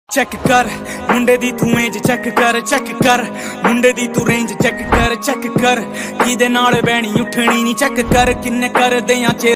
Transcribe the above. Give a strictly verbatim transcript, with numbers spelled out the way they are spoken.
check कर मुंडे दी तू as check कर चेक कर मुंडे दी तू रेंज चेक कर चेक कर किदे नाल बैणी उठनी नी चेक कर किन्ने कर दे